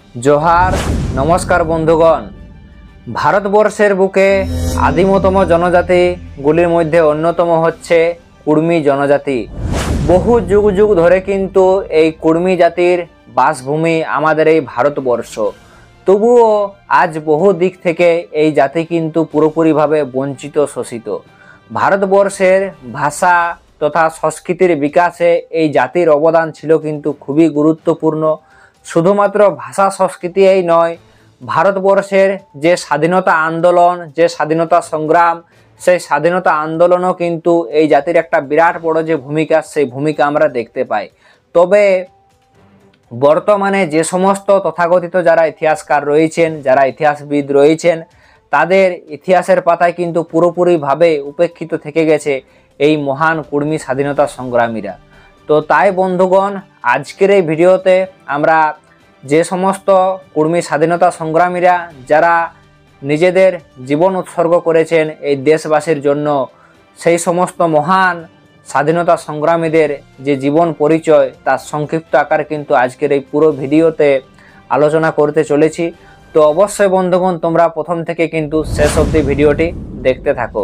जोहार नमस्कार बंधुगण। भारतवर्षेर बुके आदिमतम जनजातिगुलिर मध्य अन्यतम हच्छे कुर्मी जनजाति। बहु जुग जुग धरे किन्तु एई कुर्मी जातिर बासभूमि आमादेर एई भारतवर्ष। तबुओ आज बहु दिक थेके एई जाति किन्तु पुरोपुरी भावे वंचित शोषित। भारतवर्षेर भाषा तथा संस्कृतिर विकासे एई जातिर अवदान छिलो किन्तु खुबই गुरुत्वपूर्ण। शुधुमात्र भाषा संस्कृति नय, भारतवर्षेर जे स्वाधीनता आंदोलन जे स्वाधीनता संग्राम से स्वाधीनता आंदोलनों किन्तु एई जातिर एकटा बिराट बड़ो जे भूमिका से भूमिका आमरा देखते पाई। तबे बर्तमाने जे समस्त तथाकथित जारा इतिहासकार रयेछेन जारा इतिहासविद रयेछेन तादेर इतिहासेर पाताय किन्तु पुरोपुरी भावे उपेक्षित थेके गेछे एई महान कुर्मी स्वाधीनता संग्रामीरा। तो ताई बंधुगण आजकेर এই ভিডিওতে আমরা যে সমস্ত কুর্মী স্বাধীনতা সংগ্রামীরা যারা নিজেদের জীবন উৎসর্গ করেছেন এই দেশবাসীর জন্য সেই সমস্ত মহান স্বাধীনতা সংগ্রামীদের যে জীবন পরিচয় তার সংক্ষিপ্ত আকারে কিন্তু আজকের এই পুরো ভিডিওতে আলোচনা করতে চলেছি। তো অবশ্যই বন্ধুগণ তোমরা প্রথম থেকে কিন্তু শেষ অবধি ভিডিওটি দেখতে থাকো।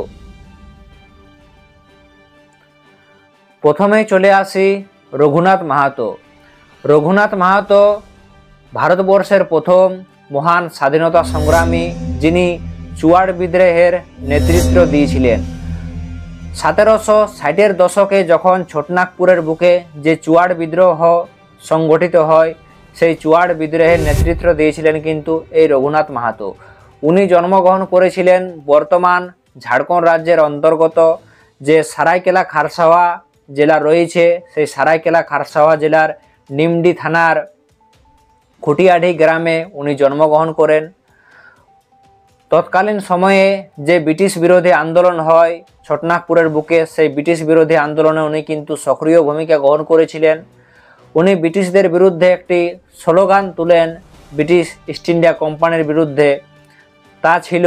प्रथमे चले आसि रघुनाथ माहातो। रघुनाथ माहातो भारतवर्षेर प्रथम महान स्वाधीनता संग्रामी जिनी चुयाड़ विद्रोहेर नेतृत्व दिएछिलेन। 1760 दशके जखन छोटनागपुरेर बुके जे चुयाड़ विद्रोह संगठित हय सेई चुयाड़ विद्रोहेर नेतृत्व दिएछिलेन किन्तु एई रघुनाथ माहातो। उनी जन्मग्रहण करेछिलेन बर्तमान झाड़खंड राज्येर अंतर्गत जे सरायकेला खारसावा জেলা রয়েছে সেই সারাইকেলা খারসাওয়া জেলার নিমডি থানার খুটিয়াডি গ্রামে উনি জন্মগ্রহণ করেন। তৎকালীন সময়ে যে ব্রিটিশ বিরোধী আন্দোলন হয় ছোটনাগপুরের বুকে সেই ব্রিটিশ বিরোধী আন্দোলনে উনি কিন্তু সক্রিয় ভূমিকা গ্রহণ করেছিলেন। উনি ব্রিটিশদের বিরুদ্ধে একটি স্লোগান তুলেন ব্রিটিশ ইস্ট ইন্ডিয়া কোম্পানির বিরুদ্ধে, তা ছিল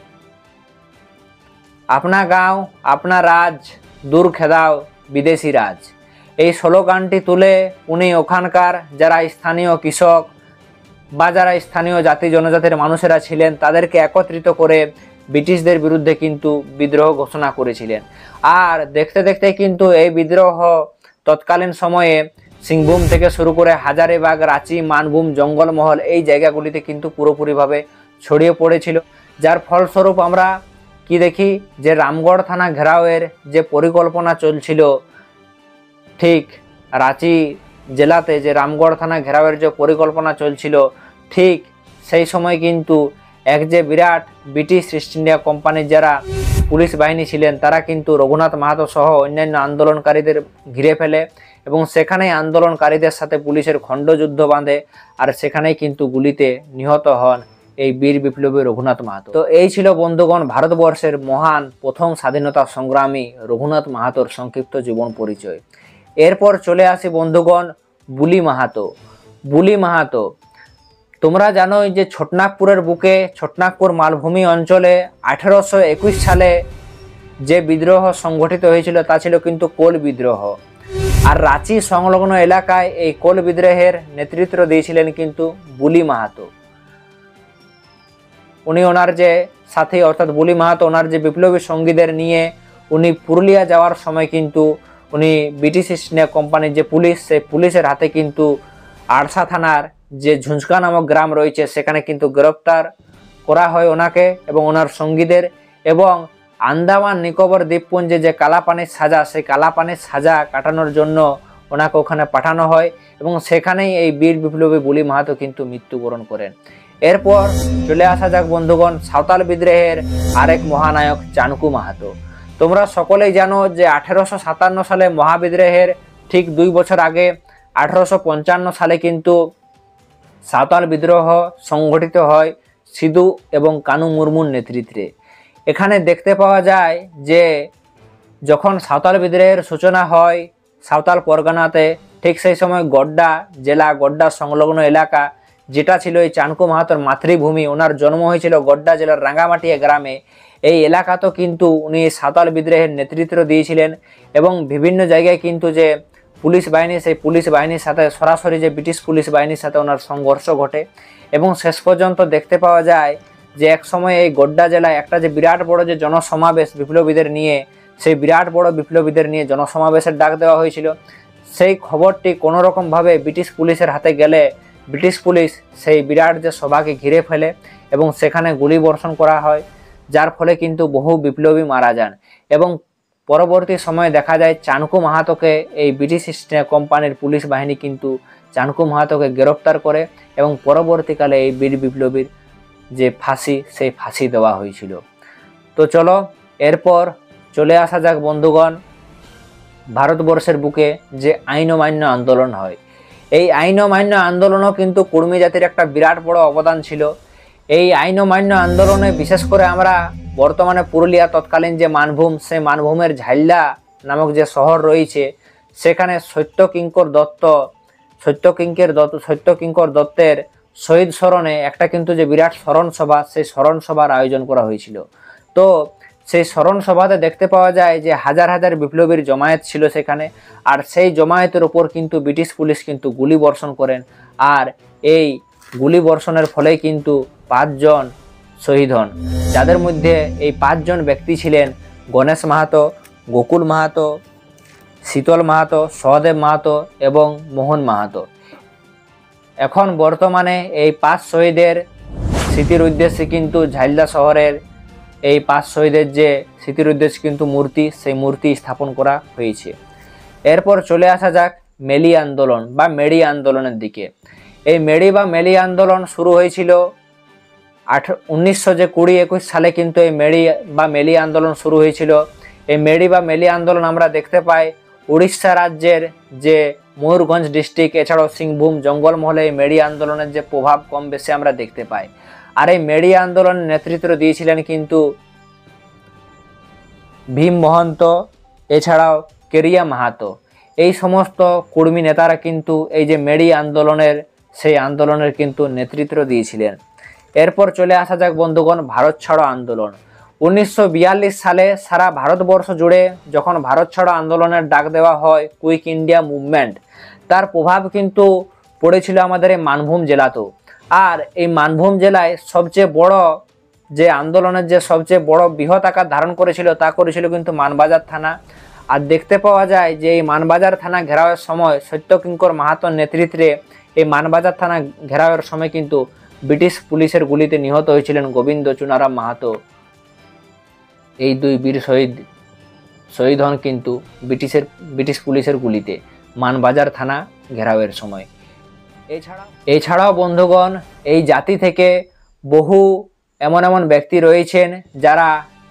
আপনা গাঁও আপনা রাজ দূর খেদাও বিদেশি রাজ। এই স্লোগানটি তুলে উনি ওখানকার যারা স্থানীয় কৃষক বা যারা স্থানীয় জাতি জনজাতির মানুষেরা ছিলেন তাদেরকে একত্রিত করে ব্রিটিশদের বিরুদ্ধে কিন্তু বিদ্রোহ ঘোষণা করেছিলেন। আর দেখতে দেখতে কিন্তু এই বিদ্রোহ তৎকালীন সময়ে সিংভূম থেকে শুরু করে হাজারিবাগ, রাঁচি, মানভূম, জঙ্গলমহল এই জায়গাগুলিতে কিন্তু পুরোপুরিভাবে ছড়িয়ে পড়েছিল। যার ফলস্বরূপ আমরা কি দেখি যে রামগড় থানা ঘেরাওয়ের যে পরিকল্পনা চলছিল ঠিক রাঁচি জেলাতে যে রামগড় থানা ঘেরাওয়ের যে পরিকল্পনা চলছিল ঠিক সেই সময় কিন্তু এক যে বিরাট ব্রিটিশ ইস্ট ইন্ডিয়া কোম্পানির যারা পুলিশ বাহিনী ছিলেন তারা কিন্তু রঘুনাথ মাহাতো সহ অন্যান্য আন্দোলনকারীদের ঘিরে ফেলে এবং সেখানেই আন্দোলনকারীদের সাথে পুলিশের খণ্ডযুদ্ধ বাঁধে আর সেখানেই কিন্তু গুলিতে নিহত হন এই বীর বিপ্লবী রঘুনাথ মাহাতো। তো এই ছিল বন্ধুগণ ভারতবর্ষের মহান প্রথম স্বাধীনতা সংগ্রামী রঘুনাথ মাহাতোর সংক্ষিপ্ত জীবন পরিচয়। এরপর চলে আসি বন্ধুগণ বুলি মাহাতো। বুলি মাহাতো তোমরা জানোই যে ছোটনাগপুরের বুকে ছোটনাগপুর মালভূমি অঞ্চলে 1821 সালে যে বিদ্রোহ সংগঠিত হয়েছিল তা ছিল কিন্তু কোল বিদ্রোহ। আর রাঁচি সংলগ্ন এলাকায় এই কোল বিদ্রোহের নেতৃত্ব দিয়েছিলেন কিন্তু বুলি মাহাতো। উনি ওনার যে সাথী অর্থাৎ বুলি মাহাতো ওনার যে বিপ্লবী সঙ্গীদের নিয়ে উনি পুরুলিয়া যাওয়ার সময় কিন্তু উনি ব্রিটিশ ইস্ট ইন্ডিয়া কোম্পানির যে পুলিশ সেই পুলিশের হাতে কিন্তু আড়সা থানার যে ঝুঁঝকা নামক গ্রাম রয়েছে সেখানে কিন্তু গ্রেপ্তার করা হয় ওনাকে এবং ওনার সঙ্গীদের, এবং আন্দামান নিকোবর দ্বীপপুঞ্জে যে কালাপানির সাজা সেই কালাপানির সাজা কাটানোর জন্য ওনাকে ওখানে পাঠানো হয় এবং সেখানেই এই বীর বিপ্লবী বুলি মাহাতো কিন্তু মৃত্যুবরণ করেন। এরপর চলে আসা যাক বন্ধুগণ সাঁওতাল বিদ্রোহের আরেক মহানায়ক চানকু মাহাতো। তোমরা সকলেই জানো যে 1857 সালে মহাবিদ্রোহের ঠিক 2 বছর আগে 1855 সালে কিন্তু সাঁওতাল বিদ্রোহ সংগঠিত হয় সিধু এবং কানু মুর্মুর নেতৃত্বে। এখানে দেখতে পাওয়া যায় যে যখন সাঁওতাল বিদ্রোহের সূচনা হয় সাঁওতাল পরগনাতে ঠিক সেই সময় গড্ডা জেলা গড্ডা সংলগ্ন এলাকা যেটা ছিল এই চানকু মাহাতোর মাতৃভূমি, ওনার জন্ম হয়েছিল গড্ডা জেলার রাঙ্গামাটিয়া গ্রামে। এই এলাকাতেও কিন্তু উনি সাঁওতাল বিদ্রোহের নেতৃত্ব দিয়েছিলেন এবং বিভিন্ন জায়গায় কিন্তু যে পুলিশ বাহিনী, সেই পুলিশ বাহিনীর সাথে সরাসরি যে ব্রিটিশ পুলিশ বাহিনীর সাথে ওনার সংঘর্ষ ঘটে এবং শেষ পর্যন্ত দেখতে পাওয়া যায় যে এক সময় এই গোড্ডা জেলায় একটা যে বিরাট বড় যে জনসমাবেশ বিপ্লবীদের নিয়ে, সেই বিরাট বড় বিপ্লবীদের নিয়ে জনসমাবেশের ডাক দেওয়া হয়েছিল। সেই খবরটি কোনোরকমভাবে ব্রিটিশ পুলিশের হাতে গেলে ব্রিটিশ পুলিশ সেই বিরাট যে সভাকে ঘিরে ফেলে এবং সেখানে গুলি বর্ষণ করা হয়, যার ফলে কিন্তু বহু বিপ্লবী মারা যান। এবং পরবর্তী সময়ে দেখা যায় চানকু মাহাতোকে এই ব্রিটিশ ইস্ট কোম্পানির পুলিশ বাহিনী কিন্তু চানকু মাহাতোকে গ্রেপ্তার করে এবং পরবর্তীকালে এই বীর বিপ্লবীর যে ফাঁসি, সেই ফাঁসি দেওয়া হয়েছিল। তো চলো এরপর চলে আসা যাক বন্ধুগণ ভারতবর্ষের বুকে যে আইন অমান্য আন্দোলন হয়। এই আইন অমান্য আন্দোলনও কিন্তু কুর্মী জাতির একটা বিরাট বড় অবদান ছিল। এই আইন অমান্য আন্দোলনে বিশেষ করে আমরা বর্তমানে পুরুলিয়া তৎকালীন যে মানভূম, সেই মানভূমের ঝাইল্লা নামক যে শহর রয়েছে, সেখানে সত্যকিঙ্কর দত্তের শহীদ স্মরণে একটা কিন্তু যে বিরাট স্মরণ সভা, সেই স্মরণ সভার আয়োজন করা হয়েছিল। তো সেই স্মরণ সভাতে দেখতে পাওয়া যায় যে হাজার হাজার বিপ্লবীর জমায়েত ছিল সেখানে, আর সেই জমায়েতের উপর কিন্তু ব্রিটিশ পুলিশ কিন্তু গুলি বর্ষণ করেন। আর এই গুলি বর্ষণের ফলেই কিন্তু 5 জন শহীদ হন, যাদের মধ্যে এই 5 জন ব্যক্তি ছিলেন গণেশ মাহাতো, গোকুল মাহাতো, শীতল মাহাতো, সহদেব মাহাতো এবং মোহন মাহাতো। এখন বর্তমানে এই 5 শহীদের স্মৃতির উদ্দেশ্যে কিন্তু ঝাইলদা শহরের এই 5 শহীদের যে স্মৃতির উদ্দেশ্যে কিন্তু মূর্তি, সেই মূর্তি স্থাপন করা হয়েছে। এরপর চলে আসা যাক মেলি আন্দোলন বা মেরি আন্দোলনের দিকে। এই মেরি বা মেলি আন্দোলন শুরু হয়েছিল 1920-21 সালে কিন্তু এই মেরি বা মেলি আন্দোলন শুরু হয়েছিল। এই মেরি বা মেলি আন্দোলন আমরা দেখতে পাই উড়িষ্যা রাজ্যের যে ময়ূরগঞ্জ ডিস্ট্রিক্ট, এছাড়াও সিংভূম জঙ্গলমহলে এই মেরি আন্দোলনের যে প্রভাব কম বেশি আমরা দেখতে পাই। আর এই মেরি আন্দোলনের নেতৃত্ব দিয়েছিলেন কিন্তু ভীম মহন্ত, এছাড়াও কেরিয়া মাহাতো। এই সমস্ত কুর্মী নেতারা কিন্তু এই যে মেরি আন্দোলনের, সেই আন্দোলনের কিন্তু নেতৃত্ব দিয়েছিলেন। এরপর চলে আসা যাক বন্ধুগণ ভারত ছাড়ো আন্দোলন। 1942 সালে সারা ভারতবর্ষ জুড়ে যখন ভারত ছাড়ো আন্দোলনের ডাক দেওয়া হয়, কুইক ইন্ডিয়া মুভমেন্ট, তার প্রভাব কিন্তু পড়েছিল আমাদের এই মানভূম জেলাতেও। আর এই মানভূম জেলায় সবচেয়ে বড় যে আন্দোলনের যে সবচেয়ে বড় বৃহৎ আকার ধারণ করেছিল, তা করেছিল কিন্তু মানবাজার থানা। আর দেখতে পাওয়া যায় যে এই মানবাজার থানা ঘেরাওয়ের সময় সত্যকিঙ্কর মাহাতোর নেতৃত্বে এই মানবাজার থানা ঘেরাওয়ের সময় কিন্তু ব্রিটিশ পুলিশের গুলিতে নিহত হয়েছিলেন গোবিন্দ চুনারাম মাহাতো। এই 2 বীর শহীদ হন কিন্তু ব্রিটিশ পুলিশের গুলিতে মানবাজার থানা ঘেরাওয়ের সময়। এছাড়াও বন্ধুগণ এই জাতি থেকে বহু এমন ব্যক্তি রয়েছেন যারা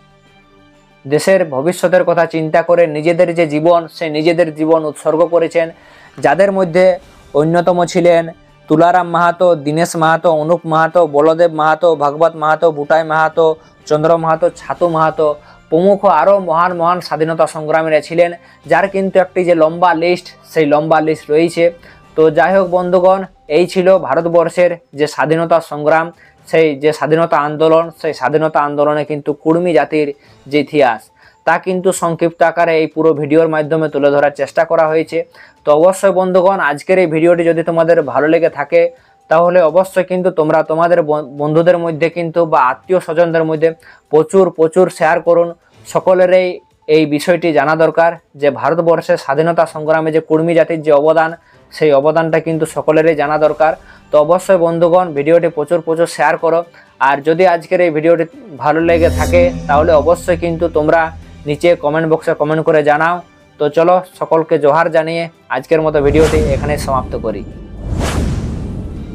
দেশের ভবিষ্যতের কথা চিন্তা করে নিজেদের যে জীবন, সে নিজেদের জীবন উৎসর্গ করেছেন, যাদের মধ্যে অন্যতম ছিলেন তুলারাম মাহাতো, দীনেশ মাহাতো, অনুপ মাহাতো, বলদেব মাহাতো, ভাগবত মাহাতো, বুটাই মাহাতো, চন্দ্র মাহাতো, ছাতু মাহাতো প্রমুখ আরও মহান স্বাধীনতা সংগ্রামীরা ছিলেন, যার কিন্তু একটি যে লম্বা লিস্ট, সেই লম্বা লিস্ট রয়েছে। তো যাই হোক বন্ধুগণ, এই ছিল ভারতবর্ষের যে স্বাধীনতা সংগ্রাম, সেই যে স্বাধীনতা আন্দোলন, সেই স্বাধীনতা আন্দোলনে কিন্তু কুর্মী জাতির যে ইতিহাস, তা কিন্তু সংক্ষিপ্ত আকারে এই পুরো ভিডিওর মাধ্যমে তুলে ধরার চেষ্টা করা হয়েছে। তো অবশ্যই বন্ধুগণ আজকের এই ভিডিওটি যদি তোমাদের ভালো লেগে থাকে, তাহলে অবশ্যই কিন্তু তোমরা তোমাদের বন্ধুদের মধ্যে কিন্তু বা আত্মীয় স্বজনদের মধ্যে প্রচুর শেয়ার করুন। সকলেরই এই বিষয়টি জানা দরকার যে ভারতবর্ষের স্বাধীনতা সংগ্রামে যে কুর্মী জাতির যে অবদান, সেই অবদানটা কিন্তু সকলেরই জানা দরকার। তো অবশ্যই বন্ধুগণ ভিডিওটি প্রচুর শেয়ার করো। আর যদি আজকের এই ভিডিওটি ভালো লেগে থাকে, তাহলে অবশ্যই কিন্তু তোমরা নিচে কমেন্ট বক্সে কমেন্ট করে জানাও। তো চলো সকলকে জোহার জানিয়ে আজকের মতো ভিডিওটি এখানে সমাপ্ত করি।